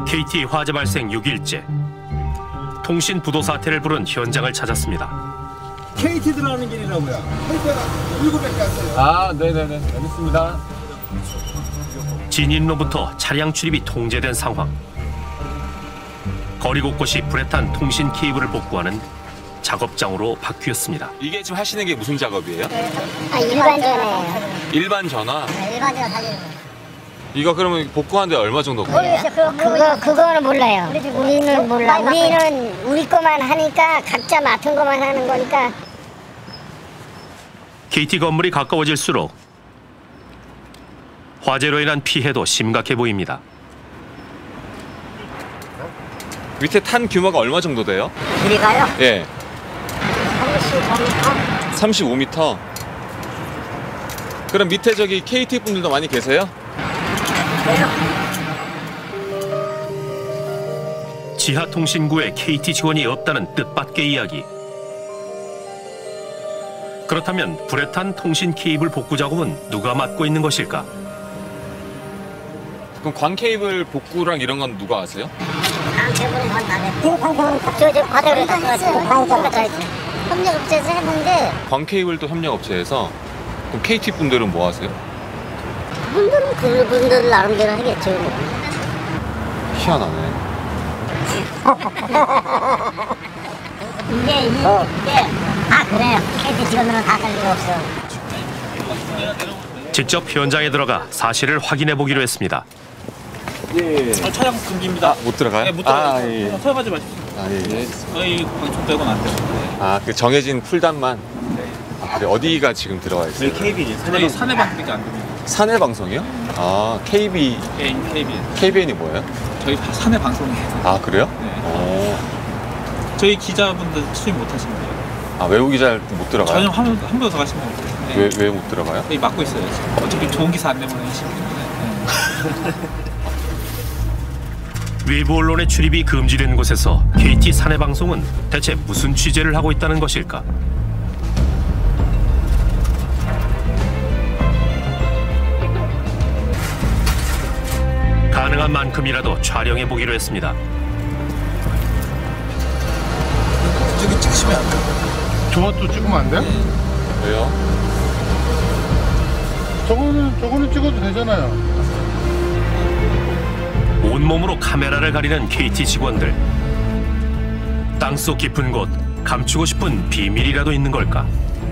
KT 화재 발생 6일째. 통신 부도 사태를 부른 현장을 찾았습니다. KT 들어가는 길이라고요. 헬기가 700개 왔어요. 아, 네네네. 알겠습니다. 진입로부터 차량 출입이 통제된 상황. 거리 곳곳이 불에 탄 통신 케이블을 복구하는 작업장으로 바뀌었습니다. 이게 지금 하시는 게 무슨 작업이에요? 일반 전화예요. 일반 전화? 일반 전화 사진. 이거 그러면 복구하는데 얼마 정도 걸려요? 그거는 몰라요. 우리는 몰라. 우리는 우리 거만 하니까 각자 맡은 거만 하는 거니까. KT 건물이 가까워질수록 화재로 인한 피해도 심각해 보입니다. 밑에 탄 규모가 얼마 정도 돼요? 우리가요? 예. 35m. 35m. 그럼 밑에 저기 KT 분들도 많이 계세요? 지하통신구에 KT 직원이 없다는 뜻밖의 이야기. 그렇다면 불에 탄 통신 케이블 복구 작업은 누가 맡고 있는 것일까? 그럼 광 케이블 복구랑 이런 건 누가 하세요? 저 바닥에 협력업체에서 했는데 광 케이블도 협력업체에서. 그럼 KT 분들은 뭐 하세요? 그분들 나름대로 하겠죠. 희한하네. 이게 다 그래요. KT 직원들은 다 갈 리가 없어. 직접 현장에 들어가 사실을 확인해 보기로 했습니다. 예. 촬영 금지입니다. 못 들어가요? 네, 못 들어가요. 아, 예. 사용하지 마십시오. 아, 예. 저희 방송 빼고는 안 돼요. 아, 그 정해진 풀단만? 아, 그래. 어디가 지금 들어가 있어요? 저희 KB죠. 저희 사내 방송밖에 안 됩니다. 사내 방송이요? 아, KB. KBN. KBN이 뭐예요? 저희 사내 방송이에요. 아, 그래요? 네. 저희 기자분들 출입 못 하신대요. 아, 외부 기자들 못 들어가요? 전혀 한 번 더 가시면 돼요. 왜 못 들어가요? 저희 막고 있어요. 지금. 어차피 좋은 기사 안 내보내시기 때문에. 외부 언론의 출입이 금지된 곳에서 KT 사내 방송은 대체 무슨 취재를 하고 있다는 것일까? 가능한 만큼이라도 촬영해 보기로 했습니다. 저기 찍으시면 안 돼요. 저것도 찍으면 안 돼? 왜요? 저거는 찍어도 되잖아요. 온몸으로 카메라를 가리는 KT 직원들. 땅속 깊은 곳, 감추고 싶은 비밀이라도 있는 걸까?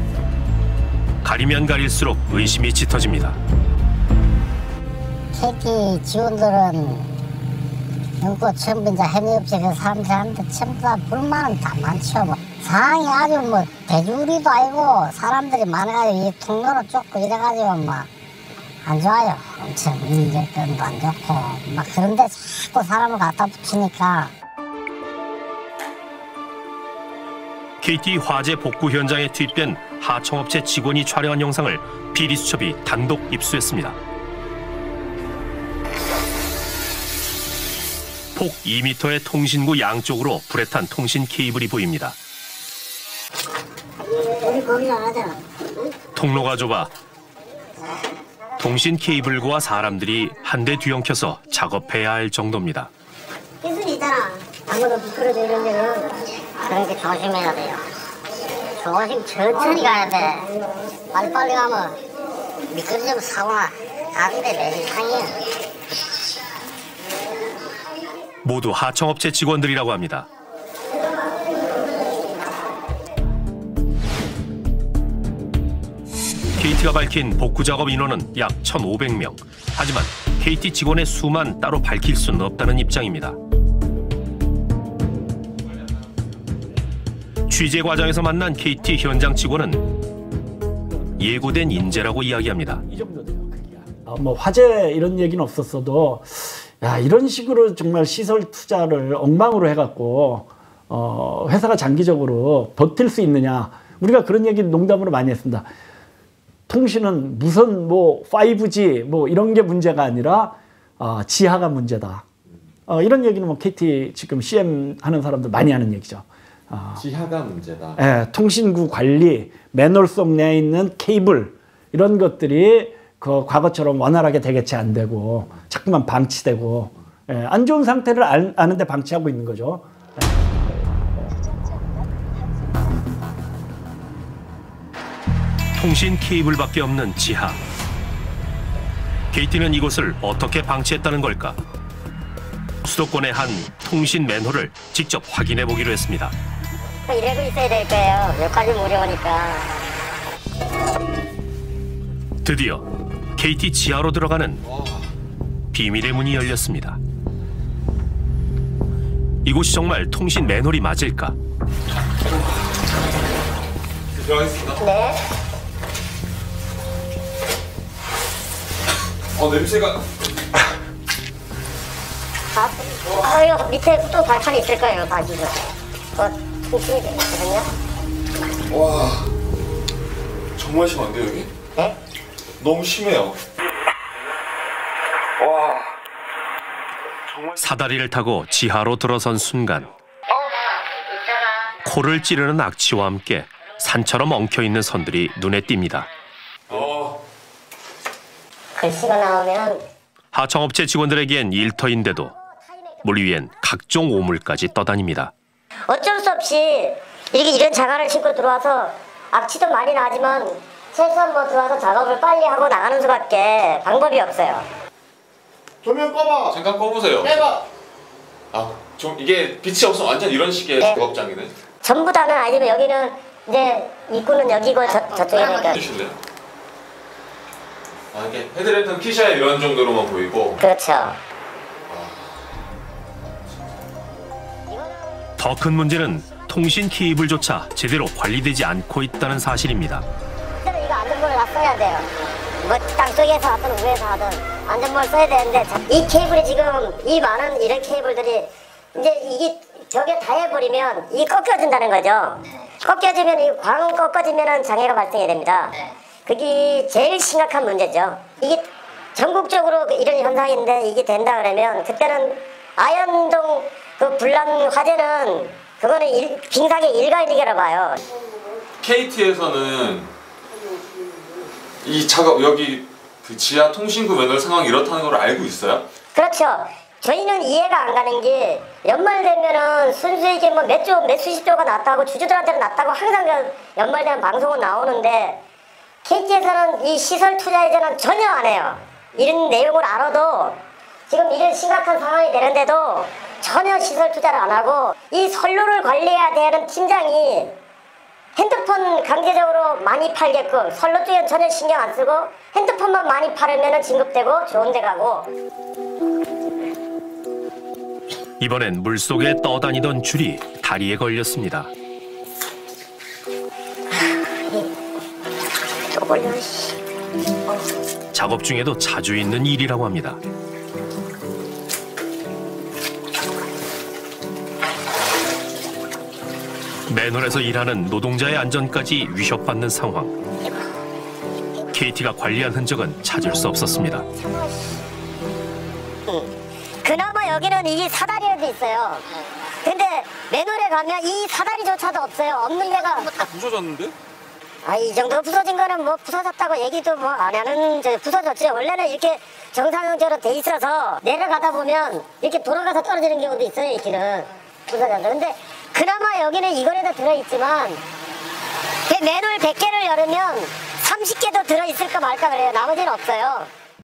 가리면 가릴수록 의심이 짙어집니다. KT 직원들은 연꽃 전부 이제 해외업체 그 사람들한테 전부 다 불만은 다 많죠. 뭐. 상황이 아주 뭐 대주리도 아니고 사람들이 많아가지고 이 통로로 쫓고 이래가지고 막 안 좋아요. 엄청 인적권도 안 좋고 막 그런데 자꾸 사람을 갖다 붙이니까. KT 화재 복구 현장에 투입된 하청업체 직원이 촬영한 영상을 비리수첩이 단독 입수했습니다. 폭 2m의 통신구 양쪽으로 불에 탄 통신 케이블이 보입니다. 우리 거기 안 하잖아. 통로가 좁아 통신 케이블과 사람들이 한데 뒤엉켜서 작업해야 할 정도입니다. 기술이 있잖아. 아무도 미끄러져 이런 데는 그러니까 조심해야 돼요. 천천히 가야 돼. 빨리빨리 가면 미끄러지면 사고나 가는데 매일상이야. 모두 하청업체 직원들이라고 합니다. KT가 밝힌 복구 작업 인원은 약 1,500명. 하지만 KT 직원의 수만 따로 밝힐 수는 없다는 입장입니다. 취재 과정에서 만난 KT 현장 직원은 예고된 인재라고 이야기합니다. 이 정도 돼요, 크기가. 뭐 화재 이런 얘기는 없었어도 야, 이런 식으로 정말 시설 투자를 엉망으로 해갖고 회사가 장기적으로 버틸 수 있느냐. 우리가 그런 얘기 농담으로 많이 했습니다. 통신은 무선 뭐 5G 뭐 이런 게 문제가 아니라 지하가 문제다. 이런 얘기는 뭐 KT 지금 CM 하는 사람들 많이 하는 얘기죠. 지하가 문제다. 예, 통신구 관리, 맨홀 속 내에 있는 케이블 이런 것들이 그 과거처럼 원활하게 대개체 안 되고 자꾸만 방치되고 안 좋은 상태를 아는데 방치하고 있는 거죠. 통신 케이블밖에 없는 지하. KT는 이곳을 어떻게 방치했다는 걸까? 수도권의 한 통신 맨홀을 직접 확인해 보기로 했습니다. 이러고 있어야 될 거예요. 여기까지 무료니까. 드디어 KT 지하로 들어가는 비밀의 문이 열렸습니다. 이곳이 정말 통신 맨홀이 맞을까? 들어가겠습니다. 네. 냄새가. 아유, 밑에 또 발판이 있을 거예요. 다 지금. 통신이 되거든요. 와, 정말 심한데 여기? 네? 너무 심해요. 와, 사다리를 타고 지하로 들어선 순간 코를 찌르는 악취와 함께 산처럼 엉켜있는 선들이 눈에 띕니다. 글씨가 나오면 하청업체 직원들에겐 일터인데도 물 위엔 각종 오물까지 떠다닙니다. 어쩔 수 없이 이런 자갈을 싣고 들어와서 악취도 많이 나지만 최소한 뭐 들어와서 작업을 빨리 하고 나가는 수밖에 방법이 없어요. 조명 꺼봐. 잠깐 꺼보세요. 해봐. 좀 이게 빛이 없으면 완전 이런 식의 네. 작업장이네. 전부 다는 아니면 여기는 이제 입구는 여기고 저쪽이니까. 주실래요? 이게 헤드랜턴 키셔야 이런 정도로만 보이고. 그렇죠. 더 큰 문제는 통신 케이블조차 제대로 관리되지 않고 있다는 사실입니다. 이거 안전모를 다 써야 돼요. 뭐 땅속에서 하든 위에서 하든 안전모를 써야 되는데 이 케이블이 지금 이 많은 이런 케이블들이 이제 이게 벽에 닿아버리면 이게 꺾여진다는 거죠. 꺾여지면 이 광 꺾어지면 장애가 발생이 됩니다. 그게 제일 심각한 문제죠. 이게 전국적으로 이런 현상인데 이게 된다 그러면 그때는 아현동 그 불난 화재는 그거는 빙상의 일각이라고 봐요. KT에서는 이 작업 여기 그 지하 통신구 맨홀 상황이 이렇다는 걸 알고 있어요? 그렇죠. 저희는 이해가 안 가는 게 연말되면은 순수하게 뭐 몇 수십 조가 났다고 주주들한테는 났다고 항상 연말되면 방송은 나오는데 KT에서는 이 시설 투자 예제는 전혀 안 해요. 이런 내용을 알아도 지금 이런 심각한 상황이 되는데도 전혀 시설 투자를 안 하고 이 선로를 관리해야 되는 팀장이 핸드폰 강제적으로 많이 팔게끔 선로 쪽엔 전혀 신경 안 쓰고 핸드폰만 많이 팔으면 진급되고 좋은 데 가고. 이번엔 물속에 떠다니던 줄이 다리에 걸렸습니다. 또 걸려. 작업 중에도 자주 있는 일이라고 합니다. 맨홀에서 일하는 노동자의 안전까지 위협받는 상황. KT가 관리한 흔적은 찾을 수 없었습니다. 그나마 여기는 이 사다리라도 있어요. 근데 맨홀에 가면 이 사다리조차도 없어요. 없는 데가. 다 부서졌는데? 이 정도 부서진 거는 뭐 부서졌다고 얘기도 뭐 안 하는, 부서졌죠. 원래는 이렇게 정상적으로 돼 있어서 내려가다 보면 이렇게 돌아가서 떨어지는 경우도 있어요, 이 길은. 부서졌죠. 근데 그나마 여기는 이거라도 들어있지만 맨홀 100개를 열으면 30개도 들어있을까 말까 그래요. 나머지는 없어요.